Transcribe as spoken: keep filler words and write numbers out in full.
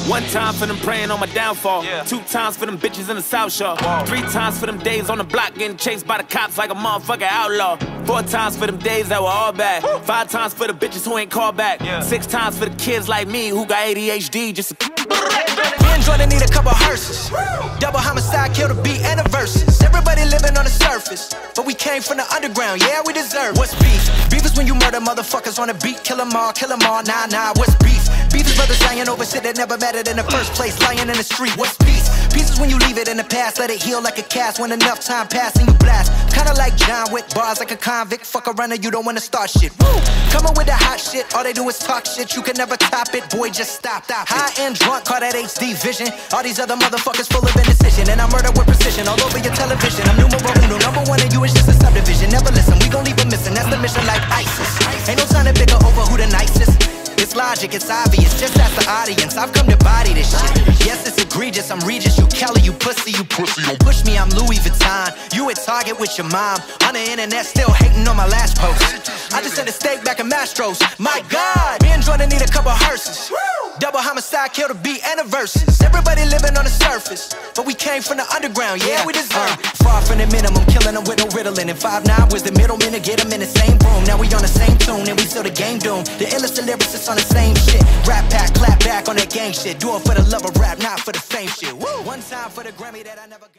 One time for them praying on my downfall. Yeah. Two times for them bitches in the South Shore. Whoa. Three times for them days on the block getting chased by the cops like a motherfucking outlaw. Four times for them days that were all bad. Woo. Five times for the bitches who ain't called back. Yeah. Six times for the kids like me who got A D H D just to Me and Jordan need a couple hearses. Double homicide, kill the beat and the verses. Everybody living on the surface, but we came from the underground, yeah, we deserve. What's beef? Beef is when you murder motherfuckers on the beat. Kill them all, kill them all, nah, nah, what's beef? Beef is brothers dying over shit that never mattered in the first place. Lying in the street, what's peace? Peace is when you leave it in the past, let it heal like a cast. When enough time passes and you blast. Kinda like John Wick, bars like a convict. Fuck around and you don't wanna start shit. Woo! Coming with the hot shit, all they do is talk shit. You can never top it, boy, just stop, stop. High and drunk, call that H D vision. All these other motherfuckers full of indecision, and I murder with precision all over your television. I'm numero uno, number one, and you is just a subdivision. Never listen, we gon' leave them missing. That's the mission, like ISIS. Ain't no time to bicker over who the nicest. It's logic, it's obvious, just ask the audience. I've come to body this shit. Yes, it's egregious, I'm Regis, you Kelly, you pussy, you pussy. Don't push me, I'm Louis Vuitton. You at Target with your mom. On the internet, still hating on my last post. I just had a steak back in Mastro's. My God, me and Jordan need a couple hearses. Double homicide, kill the beat and the verses. Everybody living on the surface, but we came from the underground, yeah, we deserve it. Far from the minimum, killing them with no riddling. And five nine was the middleman to get them in the same room. Now we on the same tune, and we still the game doomed. The illest lyricists on the same shit. Rap pack, clap back on that gang shit. Do it for the love of rap, not for the fame shit. Woo! One time for the Grammy that I never got.